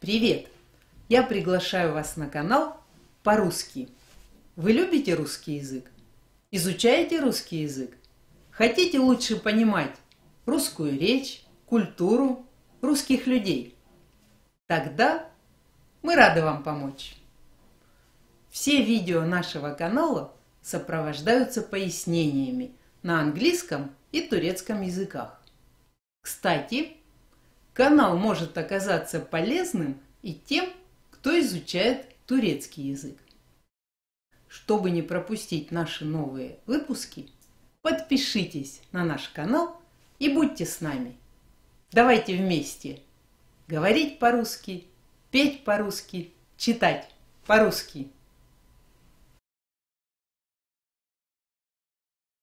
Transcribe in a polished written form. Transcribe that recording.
Привет! Я приглашаю вас на канал по-русски. Вы любите русский язык? Изучаете русский язык? Хотите лучше понимать русскую речь, культуру, русских людей? Тогда мы рады вам помочь. Все видео нашего канала сопровождаются пояснениями на английском и турецком языках. Кстати, канал может оказаться полезным и тем, кто изучает турецкий язык. Чтобы не пропустить наши новые выпуски, подпишитесь на наш канал и будьте с нами. Давайте вместе говорить по-русски, петь по-русски, читать по-русски.